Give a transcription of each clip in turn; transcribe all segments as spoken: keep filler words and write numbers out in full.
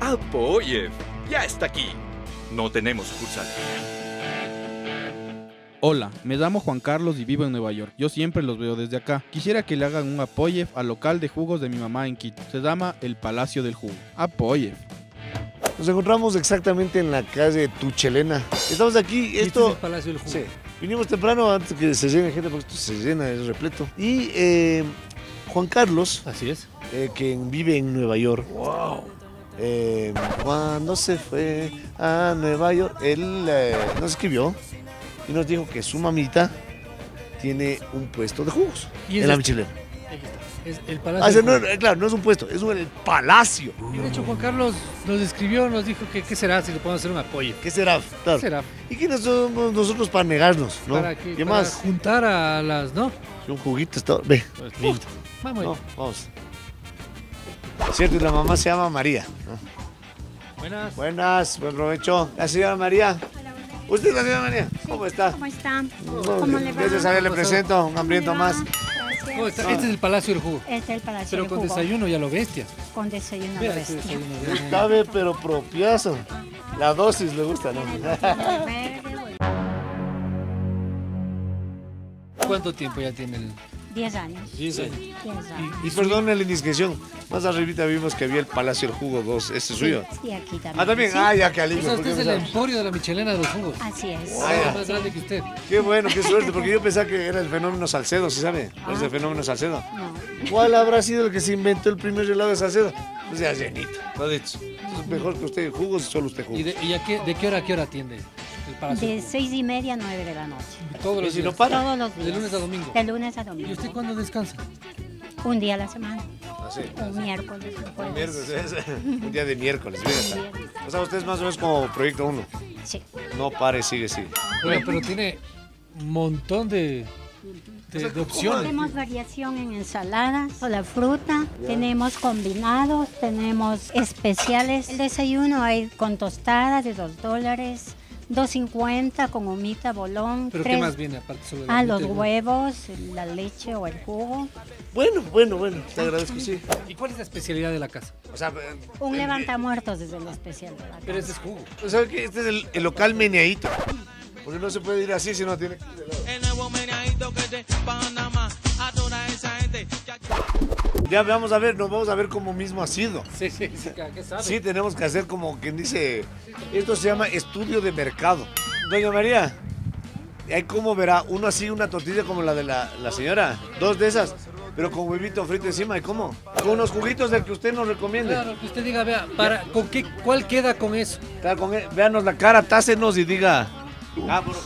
Apoyev ya está aquí. No tenemos sucursal. Hola, me llamo Juan Carlos y vivo en Nueva York. Yo siempre los veo desde acá. Quisiera que le hagan un Apoyev al local de jugos de mi mamá en Quito. Se llama El Palacio del Jugo. Apoyev. Nos encontramos exactamente en la calle Tuchelena. Estamos aquí, esto... Este es el Palacio del Jugo. Sí. Vinimos temprano antes que se llene gente porque esto se llena, es repleto. Y eh, Juan Carlos, Así es. eh, quien vive en Nueva York. Wow. Eh, cuando se fue a Nueva York, él eh, nos escribió y nos dijo que su mamita tiene un puesto de jugos ¿Y es en la este? Michelena. Es el Palacio Ah, del no, Jugo. no, claro, no es un puesto, es un el palacio. Y de hecho, Juan Carlos nos escribió, nos dijo que qué será si le podemos hacer un apoyo. ¿Qué será? Claro. ¿Qué será? ¿Y quiénes somos nosotros para negarnos? ¿no? Para, que, ¿Qué para más? juntar a las, ¿no? Un juguito está. Ve. Pues listo. Vamos. No, vamos. Cierto, y la mamá se llama María. ¿no? Buenas. Buenas, buen provecho. La señora María. ¿Usted es la señora María? ¿Cómo está? ¿Cómo está? No, ¿Cómo le va? gracias a ver, le presento un hambriento más. ¿Cómo está? Este es el Palacio del Jugo. Este es el Palacio Pero del con Jugo. desayuno ya lo bestia. Con desayuno Vea de ese bestia. desayuno. bien. Cabe, pero propiazo. La dosis le gusta, ¿no? ¿Cuánto tiempo ya tiene el...? Diez años. diez años. Diez años. Y perdón la indiscreción. Más arribita vimos que había el Palacio del Jugo dos. ¿Este es suyo? Sí, aquí también. Ah, también. Sí. Ah, ya, que O alivio. sea, ¿por qué usted es no el sabe? emporio de la Michelena de los jugos. Así es. Ah, ya. Es más grande que usted. Qué bueno, qué suerte, porque yo pensaba que era el fenómeno Salcedo, ¿sí sabe? ¿Cuál es el fenómeno Salcedo? No. ¿Cuál habrá sido el que se inventó el primer helado de Salcedo? Pues ya llenito, lo ha dicho. Es mejor que usted jugos, solo usted ¿Y jugos. de, y a qué, de qué hora a qué hora atiende el Palacio De del Jugo? seis y media a nueve de la noche. Todos Y los si no días. para. Todos los días. De lunes a domingo. De lunes a ¿Y domingo. usted cuándo descansa? Un día a la semana. Así. Un miércoles. Un Un jueves. miércoles, es un día de miércoles, mira está. O sea, usted es más o menos como Proyecto uno. Sí. No pare, sigue, sigue. Oiga, pero tiene un montón de, de, de opciones. Tenemos variación en ensaladas, o la fruta, tenemos combinados, tenemos especiales. El desayuno hay con tostadas de dos dólares, dos cincuenta con humita, bolón, ¿Pero tres. qué más viene aparte sobre la Ah, los fruta? huevos, la leche o el jugo. Bueno, bueno, bueno, te agradezco, sí. ¿Y cuál es la especialidad de la casa? O sea, eh, Un eh, levantamuertos desde el especial de la Pero casa. ese es jugo. eh, ¿sabe qué? Este es el, el local meneadito. Porque no se puede ir así si no tiene que ir de lado. El nuevo meneadito que de Panamá a toda esa gente. Ya vamos a ver, nos vamos a ver como mismo ha sido. Sí, sí, sí. ¿Qué sabe? Sí, tenemos que hacer como quien dice, esto se llama estudio de mercado. Doña María, hay como verá, uno así, una tortilla como la de la, la señora, dos de esas, pero con huevito frito encima, ¿y cómo? Con unos juguitos del que usted nos recomiende. Claro, que usted diga, vea, para, ¿con qué, ¿cuál queda con eso? Claro, con él, véanos la cara, tácenos y diga. Ah, pero-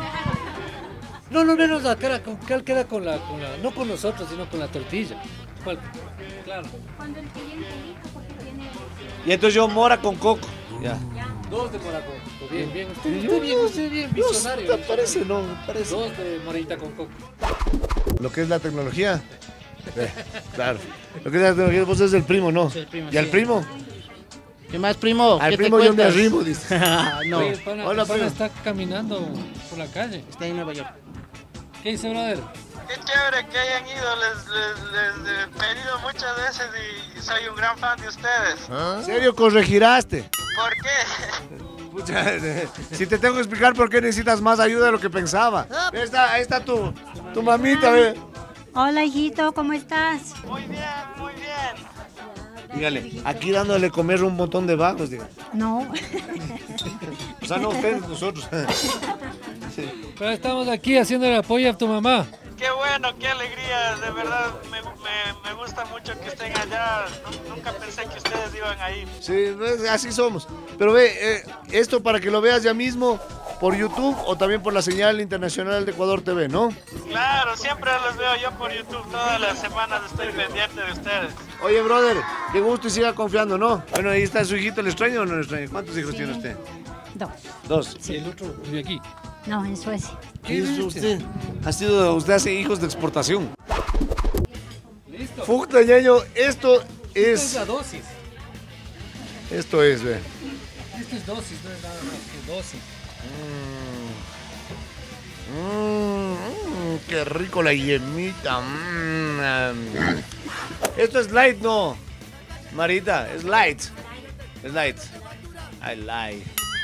No, no menos la cara, ¿con cuál queda con la, con la, no con nosotros, sino con la tortilla? ¿Cuál? Claro. Cuando el cliente elija, porque tiene... y entonces yo mora con coco. Ya. Dos de moraco. Bien, bien. Usted, usted bien, usted bien, visionario. No, parece, no, parece. Dos de morita con coco. Lo que es la tecnología. Eh, claro. Lo que es la tecnología, vos es el primo, ¿no? Sí, el primo, ¿Y al sí. primo? ¿Qué más, primo? Al ¿Qué te primo yo me cuentas? arrimo, dice. no, Oye, el pana, Hola, el pana primo. está caminando por la calle. está en Nueva York. ¿Qué dice, brother? Qué chévere que hayan ido, les, les, les he pedido muchas veces y soy un gran fan de ustedes. ¿En serio corregiraste? ¿Por qué? Pucha, eh, si te tengo que explicar por qué necesitas más ayuda de lo que pensaba. Ahí está, ahí está tu, tu mamita, ve. Hola, hijito, ¿cómo estás? Muy bien, muy bien. Dígale, aquí dándole comer un montón de vagos, diga. No. O sea, no ustedes, nosotros. Pero estamos aquí haciendo el apoyo a tu mamá. Qué bueno, qué alegría, de verdad me, me, me gusta mucho que estén allá. Nu- Nunca pensé que ustedes iban a ir. Sí, pues, así somos. Pero ve, eh, esto para que lo veas ya mismo por YouTube o también por la señal internacional de Ecuador T V, ¿no? Claro, siempre los veo yo por YouTube, todas las semanas estoy pendiente de ustedes. Oye, brother, qué gusto y siga confiando, ¿no? Bueno, ahí está su hijito, ¿le extraña o no le extraña? ¿Cuántos hijos Sí. tiene usted? Dos. Dos. Y el otro vive aquí. No, en Suecia. ¿Qué es usted? Ha sido, usted hace hijos de exportación. Listo. Puta, ñaño, esto Esta es es... la dosis. Esto es, ve. Esto es dosis, no es nada más que dosis. Mmm, qué rico la yemita. Mm. Esto es light, no. Marita, es light. Es light. I lie.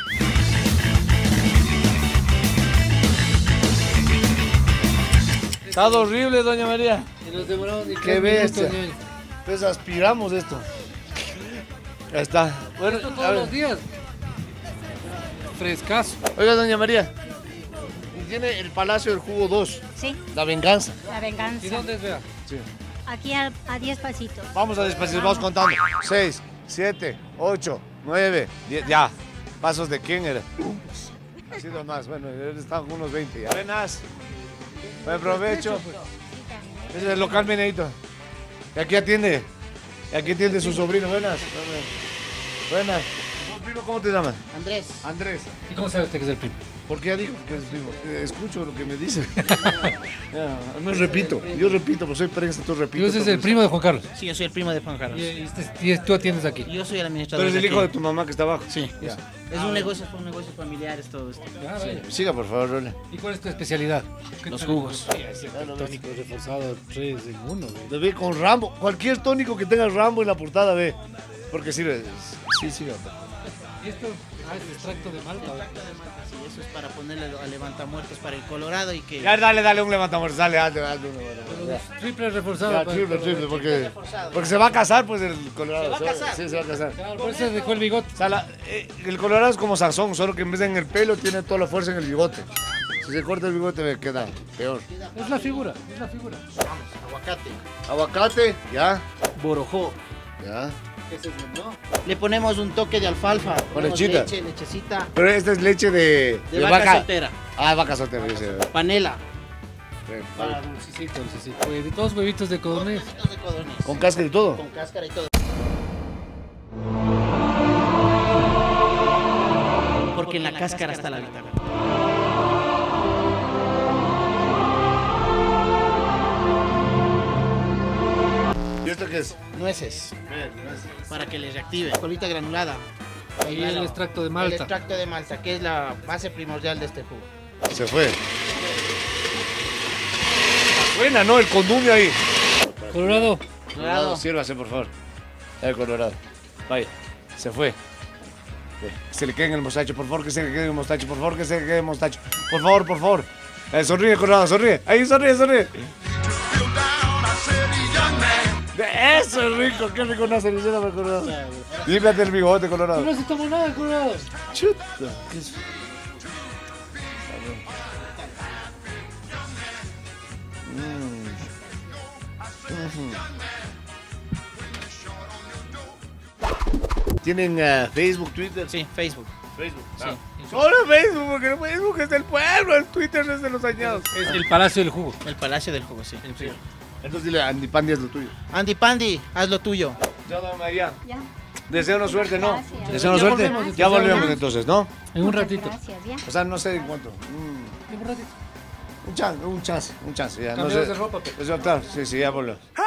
Está horrible, doña María. Y nos demoramos ni Qué tres minutos, bestia. ñaño. Pues aspiramos esto. Ahí está. Bueno, Esto a todos ver. los días. Frescazo. Oiga, doña María. Y tiene el Palacio del Jugo dos. Sí, La venganza. la venganza. ¿Y dónde es, vea? Aquí a, a diez pasitos. Vamos a despacito, vamos contando. seis, siete, ocho, nueve, diez. Ya. ¿Pasos de quién era? Así nomás. Bueno, están unos veinte ya. Buenas. Buen provecho. Ese es el local Meneito. Y aquí atiende. Y aquí atiende su sobrino. Buenas. Buenas. Primo, ¿cómo te llamas? Andrés. Andrés. ¿Y cómo sabe usted que es el primo? ¿Por qué ya dijo que es primo? Eh, Escucho lo que me dice. Ya, no repito. Yo repito, pues soy prensa, tú repito. Y usted es el primo de Juan Carlos. Sí, yo soy el primo de Juan Carlos. Y, y este- y tú atiendes aquí. Yo soy el Tú administrador. eres el de hijo de aquí. tu mamá que está abajo. Sí. Ya. Es un negocio, son negocios familiares todo esto. Ah, vaya. Siga, por favor, Rola. ¿Y cuál es tu especialidad? ¿Qué Los tal? jugos. Sí, es cierto, el tónico reforzado tres en uno. güey. Ve con Rambo. Cualquier tónico que tenga Rambo en la portada, ve. Porque sirve. Sí, siga. ¿Y esto? Ah, es extracto de malta. güey. Sí, eso es para ponerle a levantamuertos para el Colorado y que... Ya, dale, dale un levantamuertos. Dale, dale, dale uno. Pero Ya. es triple reforzado. Ya, para- triple, para- triple, porque, porque se va a casar, pues, el Colorado. ¿Se va a casar? Sí, se va a casar. Claro, por eso dejó el bigote. O sea, la- eh, el Colorado es como Sansón, solo que en vez de en el pelo tiene toda la fuerza en el bigote. Si se corta el bigote, ve, queda peor. Es la figura, es la figura. Aguacate. Aguacate, ya, Borojó. ya. Ese es el no. Le ponemos un toque de alfalfa. Ponemos lechita. Leche, lechecita. Pero esta es leche de, De, vaca, soltera. Ah, vaca soltera, yo sé. Panela. Ven, Para dulcecito, dulcecito. Oye, de todos huevitos de codorniz. Huevitos de codorniz. Con cáscara y todo. Con cáscara y todo. Porque en la cáscara está la vitamina. ¿Y esto qué es? Nueces. Para que les reactive. Colita granulada. Y el extracto de El malta. extracto de malta, que es la base primordial de este jugo. Se fue. Buena, ¿no? El condumio ahí. Colorado. Colorado. Sírvase, por favor. El Colorado. Vaya, se fue. Se le quede en el mostacho, por favor, que se le quede en el mostacho, por favor, que se le quede en el mostacho. Por favor, por favor. Eh, sonríe, Colorado, sonríe. Ahí, sonríe, sonríe. Eso es rico, qué rico una cenicera para Colorado. Límpiate el bigote, Colorado. No se tomó nada, Colorado. Chuta. ¿Qué es? ¿Tienen uh, Facebook, Twitter? Sí, Facebook. Facebook. Sí. Solo Facebook, porque el Facebook es del pueblo, el Twitter es de los añados. Es el Palacio del Jugo. El Palacio del Jugo, sí. Sí. Entonces dile, Andy Pandy es lo tuyo. Andy Pandy, haz lo tuyo. Ya, don María. Ya. Deseanos suerte, ¿no? Gracias. Deseanos Ya suerte. volvemos, Ya ya. volvemos entonces, ¿no? En un Muchas ratito. Gracias, ya. O sea, no sé en cuánto. Mm, En un ratito. un chance, un chance, un chance. Ya, no Cambiamos sé. de ropa, pero. Pues ya, claro, sí, sí, ya volvemos.